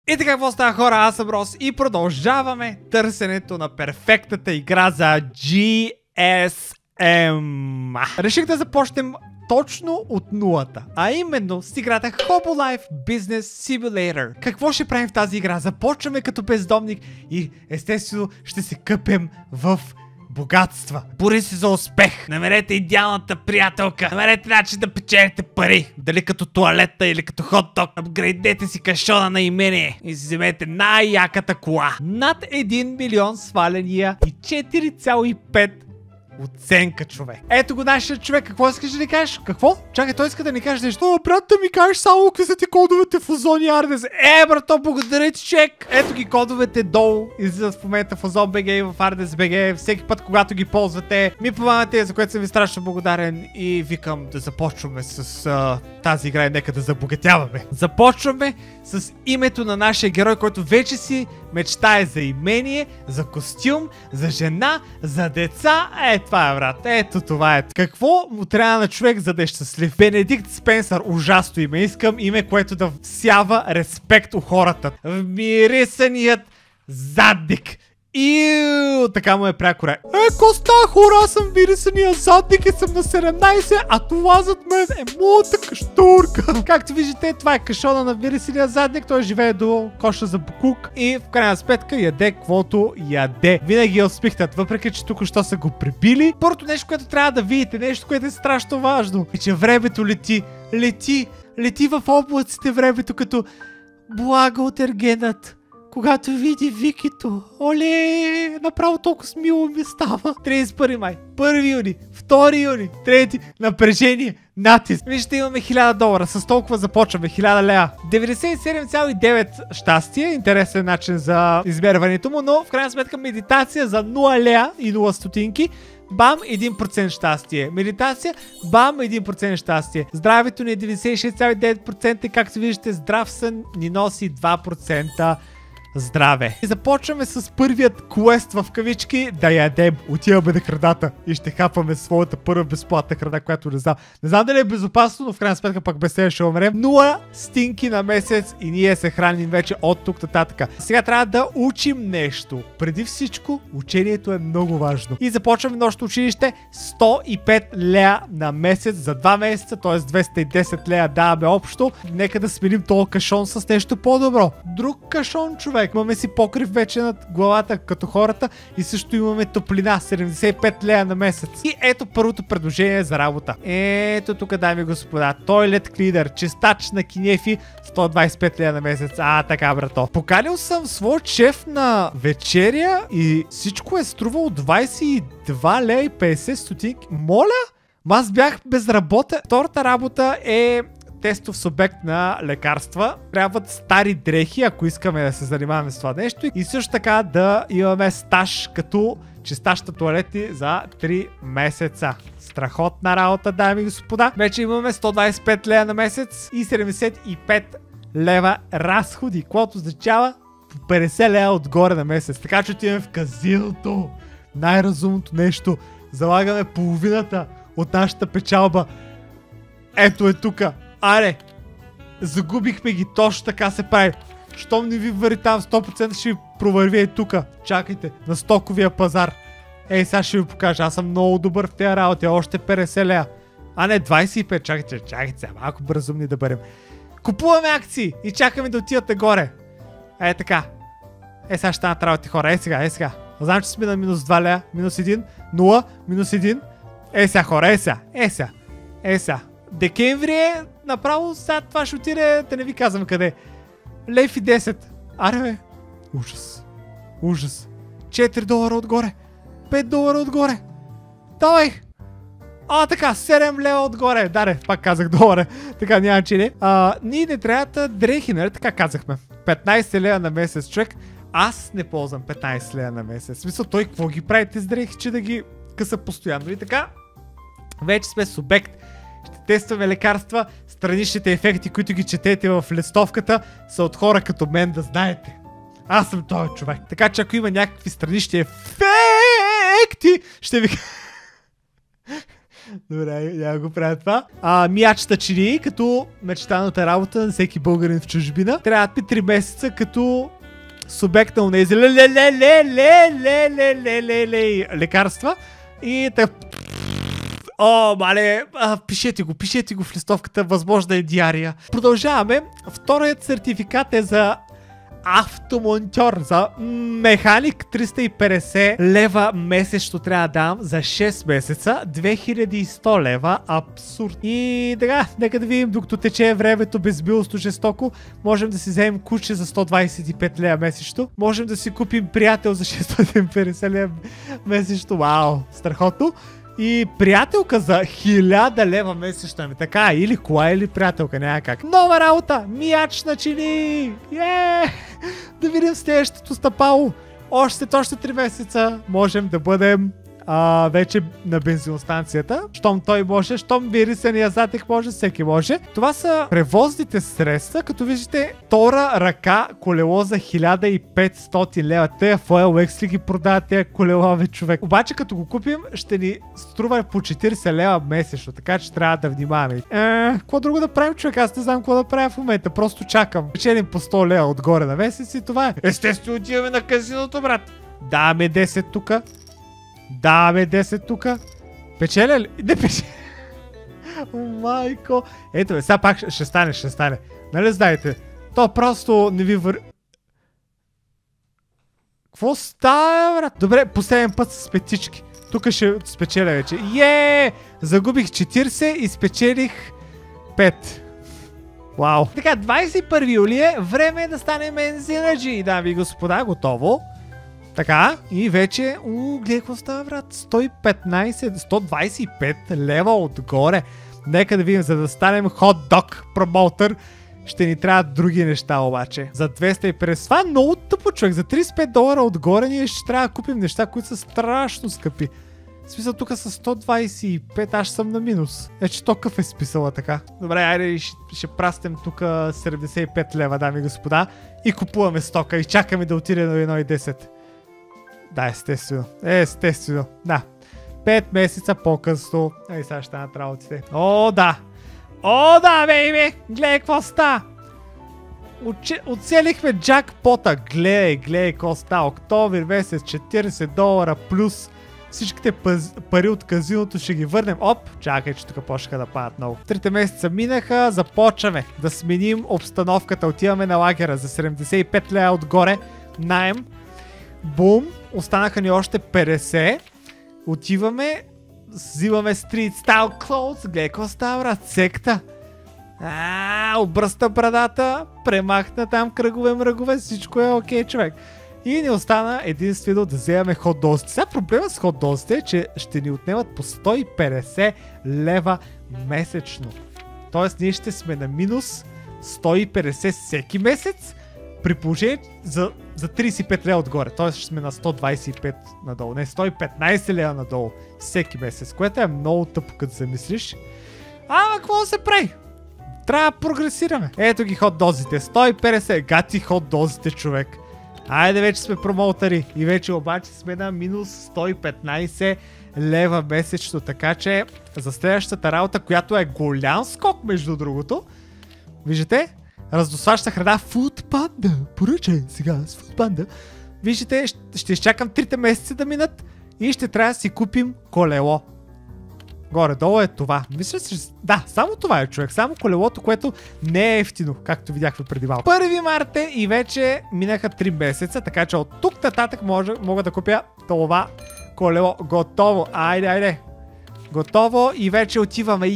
И така, какво става, хора? Аз съм Рос и продължаваме търсенето на перфектната игра за GSM. Реших да започнем точно от нулата, а именно с играта Hobolife Business Simulator. Какво ще правим в тази игра? Започваме като бездомник и естествено ще се къпем в богатства. Бори се за успех. Намерете идеалната приятелка. Намерете начин да печелите пари. Дали като туалета или като хот-дог. Апгрейдете си кашона на имение и си вземете най-яката кола. Над 1 милион сваления и 4,5 оценка, човек. Ето го нашия човек. Какво искаш да ни кажеш? Какво? Чакай, той иска да ни каже нещо. Брат, да ми кажеш само какви са ти кодовете в Озон Ардес. Брато, благодаря ти, човек. Ето ги кодовете долу. Излизат в момента в Озон БГ и в Ардес БГ. Всеки път, когато ги ползвате, ми помагате, за което съм ви страшно благодарен. И викам да започваме с тази игра и нека да забогатяваме. Започваме с името на нашия герой, който вече си мечтае за имение, за костюм, за жена, за деца. Това е, брат. Ето това е. Какво му трябва на човек, за да е щастлив? Бенедикт Спенсър. Ужасно име. Искам име, което да всява респект у хората. Вмирисаният задник. Иу, така му е прякора. Коста, хора, аз съм вирисания задник и съм на 17, а това зад мен е моята каштурка. Както виждате, това е кашона на вирисания задник. Той живее до коша за букук и в крайна сметка яде каквото яде. Винаги я успихтат, въпреки че тук що са го прибили. Първото нещо, което трябва да видите, нещо, което е страшно важно, е, че времето лети. Лети в облаците времето, като блага от ергенът. Когато види Викито, оле, направо толкова мило ми става. 31 май, 1 юни, 2 юни, 3 напрежение, натиск. Вижте, имаме $1000, с толкова започваме, 1000 лея. 97,9 щастие, интересен начин за измерването му, но в крайна сметка медитация за 0 лея и 0 стотинки. Бам, 1% щастие. Медитация, бам, 1% щастие. Здравето ни е 96,9% и както виждате, здрав сън ни носи 2% здраве. И започваме с първият квест в кавички да ядем. Отиваме на храната и ще хапваме своята първа безплатна храна, която не знам. Не знам дали е безопасно, но в крайна сметка пак без себе ще умрем. 0 стинки на месец и ние се храним вече от тук нататък. Сега трябва да учим нещо. Преди всичко, учението е много важно. И започваме нощно училище. 105 лея на месец за 2 месеца, т.е. 210 лея даваме общо. Нека да сменим този кашон с нещо по-добро. Друг кашон, човек. Имаме си покрив вече над главата като хората и също имаме топлина, 75 лея на месец. И ето първото предложение за работа. Ето тук, дами и господа, Toilet Cleaner, чистач на кинефи, 125 лея на месец. Така, брато. Поканил съм свой шеф на вечеря и всичко е струвало 22 лея и 50 стотинки. Моля? Аз бях безработен. Втората работа е тестов субект на лекарства. Трябват стари дрехи, ако искаме да се занимаваме с това нещо. И също така да имаме стаж като чистащ на туалети за 3 месеца. Страхотна работа, дами и господа. Вече имаме 125 лева на месец и 75 лева разходи, което означава 50 лева отгоре на месец. Така че отиваме в казиното. Най-разумното нещо. Залагаме половината от нашата печалба. Ето е тука. Аре, загубихме ги, точно така се прави. Щом не ви вари там, 100% ще ви провърви и тука. Чакайте, на стоковия пазар. Сега ще ви покажа, аз съм много добър в тези работи, още 50 лея. Не, 25, чакайте, малко бразумни да бъдем. Купуваме акции и чакаме да отидат нагоре. Така. Сега ще станат работи, хора, сега. Знам, че сме на минус 2 лея, минус 1, 0, минус 1. Сега, хора, сега. Декември е направо, сега това ще отиде, да не ви казвам къде. Лев и 10. Аре бе. Ужас. 4 долара отгоре. 5 долара отгоре. Давай. Така, 7 лева отгоре. Даре, пак казах долара. Така, няма че не. Ние не трябва дрехи, нали? Така казахме. 15 лева на месец, човек. Аз не ползвам 15 лева на месец. В смисъл, той какво ги прави тези дрехи, че да ги къса постоянно. И така, вече сме субект. Ще тестваме лекарства. Страничните ефекти, които ги четете в листовката, са от хора като мен, да знаете. Аз съм този човек. Така че ако има някакви странични ефекти, ще ви... Добре, няма го правя това. Миячета чини, като мечтаната работа на всеки българин в чужбина. Трябват ми 3 месеца като субект на унези лекарства. И така... О, мале, пишете го в листовката, възможна е диария. Продължаваме. Вторият сертификат е за автомонтьор, за механик. 350 лева месечно трябва да дам за 6 месеца. 2100 лева. Абсурд. И така, нека да видим, докато тече времето безмилостно жестоко, можем да си вземем куче за 125 лева месечно. Можем да си купим приятел за 650 лева месечно. Вау, страхотно. И приятелка за 1000 лева месечно. Така, или кола, или приятелка, няма как. Нова работа! Мияч на чини! Да видим следващото стъпало. Още 3 месеца можем да бъдем вече на бензиностанцията. Щом той може, щом вирисения затек може, всеки може. Това са превозните средства, като виждате, втора ръка колело за 1500 лева. Те FOLX ли ги продават тези колела, бе, човек. Обаче като го купим, ще ни струва по 40 лева месечно, така че трябва да внимаваме. Какво друго да правим, човек? Аз не знам какво да правя в момента, просто чакам. Печелим по 100 лева отгоре на месец и това е. Естествено, отиваме на казиното, брат. Даваме 10 тука. Даваме 10 тука. Печеля ли? Не печеля. Майко. Ето бе, сега пак ще стане. Нали знаете? То просто не ви Какво става, брат? Добре, последен път с петички. Тук ще спечеля вече. Загубих 40 и спечелих 5. Вау. Така, 21 юли е. Време е да станем ензинаджи. Дами и господа, готово. Така, и вече, гледай какво става, брат, 125 лева отгоре. Нека да видим, за да станем хот-дог промоутър, ще ни трябват други неща обаче. За 250, това е много тъпо, човек, за 35 долара отгоре ние ще трябва да купим неща, които са страшно скъпи. В смисъл, тук са 125, аз съм на минус. Че то къв е списала така. Добре, айде ще прастем тук 75 лева, дами и господа, и купуваме стока и чакаме да отиде на 1,10. Да, естествено. Да. 5 месеца по-късно. Ей, сега ще станат работите. О, да, бейби! Гледай какво ста! Оцелихме джакпота. Гледай какво ста. Октомври месец, 40 долара плюс всичките пари от казиното ще ги върнем. Чакай, че тук почнаха да падат много. 3 месеца минаха, започваме да сменим обстановката. Отиваме на лагера за 75 лева отгоре. Наем. Бум! Останаха ни още 50. Отиваме. Взимаме Street Style Clothes. Гледай какво става, брат. Секта. Обръста брадата. Премахна там кръгове. Всичко е окей, човек. И ни остана единствено да вземаме хот-дозите. Сега проблема с хот-дозите е, че ще ни отнемат по 150 лева месечно. Тоест ние ще сме на минус 150 всеки месец. При положение за 35 лева отгоре. Т.е. ще сме на 125 надолу. Не, 115 лева надолу всеки месец. Което е много тъпо, като замислиш. Какво се прави? Трябва да прогресираме. Ето ги хот-дозите. 150. Гати хот-дозите, човек. Айде, вече сме промоутъри. И вече обаче сме на минус 115 лева месечно. Така че за следващата работа, която е голям скок, между другото. Виждате? Раздосваща храна Food Panda. Поръчай сега с Food Panda. Виждате, ще изчакам 3 месеца да минат и ще трябва да си купим колело. Горе-долу е това. Мисля, че... Да, само това е, човек. Само колелото, което не е ефтино, както видяхме преди малко. 1 март е и вече минаха 3 месеца, така че от тук нататък мога да купя това колело. Готово. Айде. Готово и вече отиваме.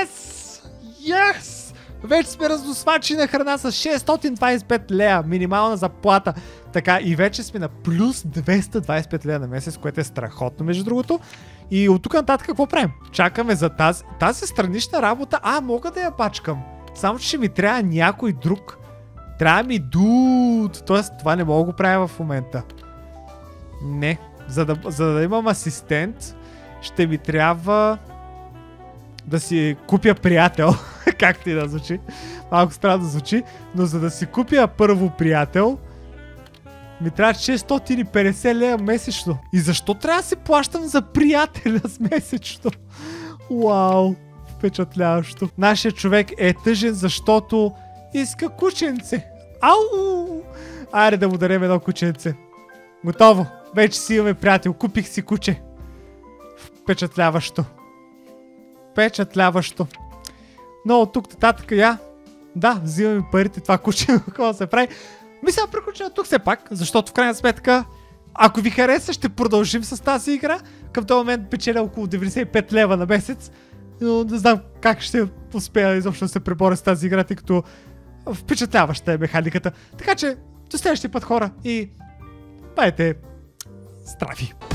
Yes! Вече сме раздосвачи на храна с 625 лева, минимална заплата. Така, и вече сме на плюс 225 лева на месец, което е страхотно, между другото. И от тук нататък какво правим? Чакаме за тази странична работа. Мога да я пачкам. Само че ще ми трябва някой друг. Трябва ми дуд. Тоест, това не мога да го правя в момента. Не. За да имам асистент, ще ми трябва да си купя приятел. Както и да звучи. Малко странно звучи. Но за да си купя първо приятел, ми трябва 650 лева месечно. И защо трябва да се плащам за приятеля с месечно? Вау, впечатляващо. Нашият човек е тъжен, защото иска кученце. Ау! Айде да му дарем едно кученце. Готово. Вече си имаме приятел. Купих си куче. Впечатляващо. Впечатляващо. Но от тук нататък да, взимаме парите, това куче, какво се прави. Мисля, приключим тук все пак, защото в крайна сметка, ако ви хареса, ще продължим с тази игра. Към този момент печеля около 95 лева на месец, но не знам как ще успея изобщо да се преборя с тази игра, тъй като впечатляваща е механиката. Така че, до следващия път, хора, и бъдете здрави!